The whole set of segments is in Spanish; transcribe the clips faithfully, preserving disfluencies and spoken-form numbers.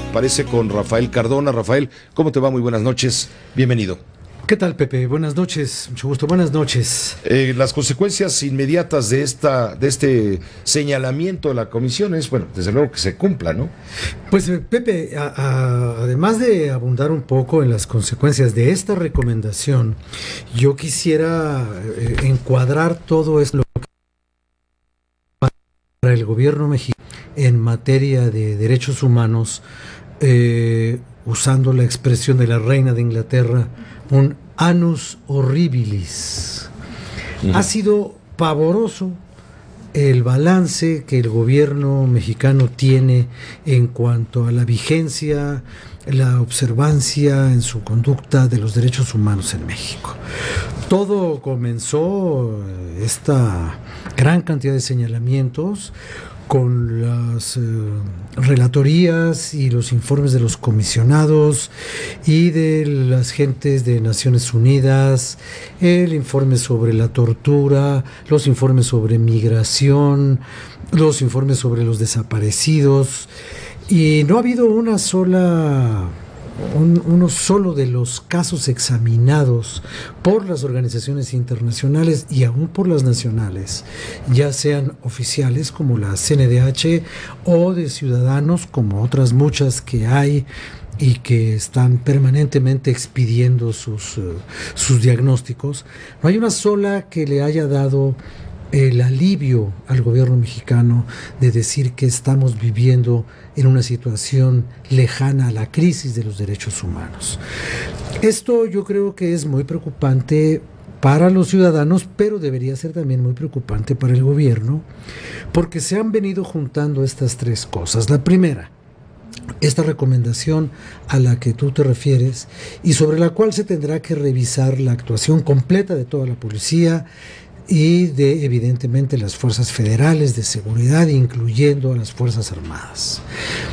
parece, con Rafael Cardona. Rafael, ¿cómo te va? Muy buenas noches, bienvenido. ¿Qué tal, Pepe? Buenas noches, mucho gusto, buenas noches. Eh, las consecuencias inmediatas de esta, de este señalamiento de la comisión es, bueno, desde luego que se cumpla, ¿no? Pues, Pepe, a, a, además de abundar un poco en las consecuencias de esta recomendación, yo quisiera eh, encuadrar todo esto para el gobierno mexicano en materia de derechos humanos, eh, usando la expresión de la reina de Inglaterra, un annus horribilis. Uh-huh. Ha sido pavoroso el balance que el gobierno mexicano tiene en cuanto a la vigencia, la observancia en su conducta de los derechos humanos en México. Todo comenzó, esta gran cantidad de señalamientos, con las eh, relatorías y los informes de los comisionados y de las gentes de Naciones Unidas, el informe sobre la tortura, los informes sobre migración, los informes sobre los desaparecidos, y no ha habido una sola... Un, uno solo de los casos examinados por las organizaciones internacionales y aún por las nacionales, ya sean oficiales como la C N D H o de ciudadanos como otras muchas que hay y que están permanentemente expidiendo sus, uh, sus diagnósticos. No hay una sola que le haya dado el alivio al gobierno mexicano de decir que estamos viviendo en una situación lejana a la crisis de los derechos humanos. Esto yo creo que es muy preocupante para los ciudadanos, pero debería ser también muy preocupante para el gobierno, porque se han venido juntando estas tres cosas. La primera, esta recomendación a la que tú te refieres y sobre la cual se tendrá que revisar la actuación completa de toda la policía y de, evidentemente, las fuerzas federales de seguridad, incluyendo a las Fuerzas Armadas.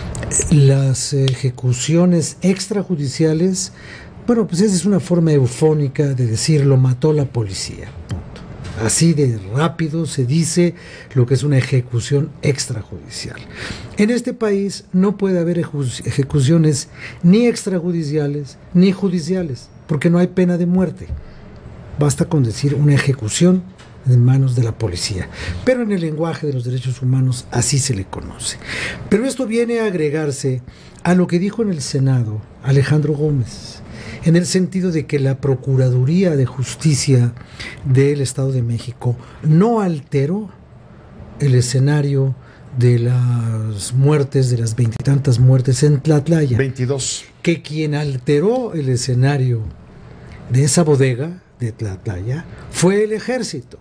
Las ejecuciones extrajudiciales, bueno, pues esa es una forma eufónica de decir lo mató la policía, punto. Así de rápido se dice lo que es una ejecución extrajudicial. En este país no puede haber ejecuciones ni extrajudiciales ni judiciales, porque no hay pena de muerte. Basta con decir una ejecución en manos de la policía, pero en el lenguaje de los derechos humanos así se le conoce. Pero esto viene a agregarse a lo que dijo en el Senado Alejandro Gómez, en el sentido de que la Procuraduría de Justicia del Estado de México no alteró el escenario de las muertes, de las veintitantas muertes en Tlatlaya. veintidós. Que quien alteró el escenario de esa bodega de Tlatlaya fue el ejército.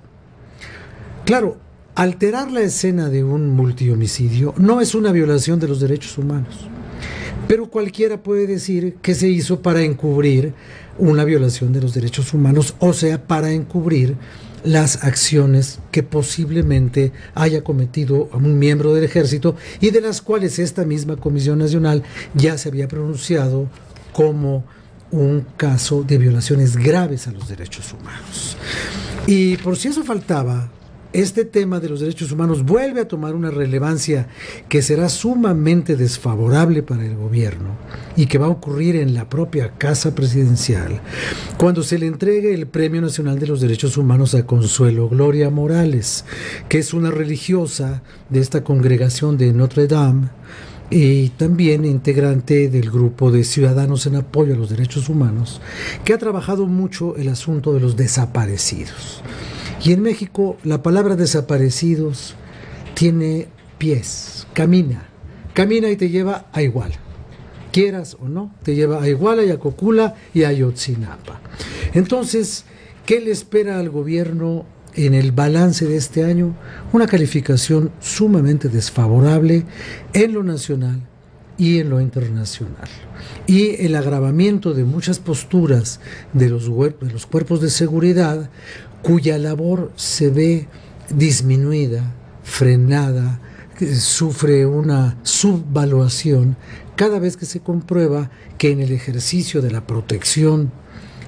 Claro, alterar la escena de un multihomicidio no es una violación de los derechos humanos, pero cualquiera puede decir que se hizo para encubrir una violación de los derechos humanos, o sea, para encubrir las acciones que posiblemente haya cometido un miembro del ejército y de las cuales esta misma Comisión Nacional ya se había pronunciado como un caso de violaciones graves a los derechos humanos. Y por si eso faltaba, este tema de los derechos humanos vuelve a tomar una relevancia que será sumamente desfavorable para el gobierno y que va a ocurrir en la propia Casa Presidencial cuando se le entregue el Premio Nacional de los Derechos Humanos a Consuelo Gloria Morales, que es una religiosa de esta congregación de Notre Dame y también integrante del grupo de Ciudadanos en Apoyo a los Derechos Humanos, que ha trabajado mucho el asunto de los desaparecidos. Y en México la palabra desaparecidos tiene pies, camina, camina y te lleva a Iguala. Quieras o no, te lleva a Iguala y a Cocula y a Ayotzinapa. Entonces, ¿qué le espera al gobierno en el balance de este año? Una calificación sumamente desfavorable en lo nacional y en lo internacional. Y el agravamiento de muchas posturas de los, de los cuerpos de seguridad, cuya labor se ve disminuida, frenada, sufre una subvaluación cada vez que se comprueba que en el ejercicio de la protección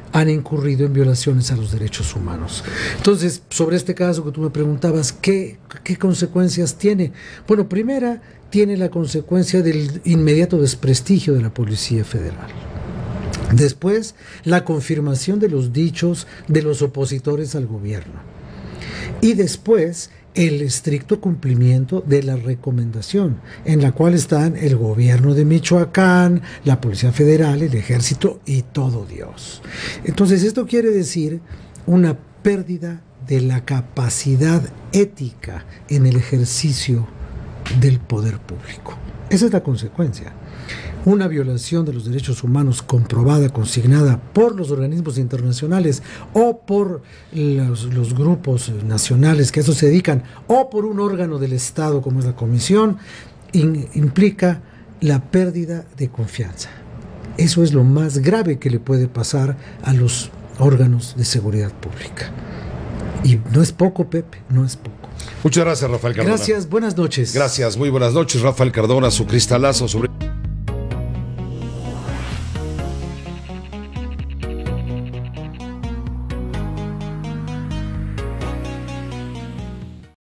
han incurrido en violaciones a los derechos humanos. Entonces, sobre este caso que tú me preguntabas, ¿qué, qué consecuencias tiene? Bueno, primera, tiene la consecuencia del inmediato desprestigio de la Policía Federal. Después, la confirmación de los dichos de los opositores al gobierno. Y después, el estricto cumplimiento de la recomendación, en la cual están el gobierno de Michoacán, la Policía Federal, el Ejército y todo Dios. Entonces, esto quiere decir una pérdida de la capacidad ética en el ejercicio del poder público. Esa es la consecuencia. Una violación de los derechos humanos comprobada, consignada por los organismos internacionales o por los, los grupos nacionales que a eso se dedican o por un órgano del Estado como es la Comisión, in, implica la pérdida de confianza. Eso es lo más grave que le puede pasar a los órganos de seguridad pública. Y no es poco, Pepe, no es poco. Muchas gracias, Rafael Cardona. Gracias, buenas noches. Gracias, muy buenas noches, Rafael Cardona, su cristalazo sobre...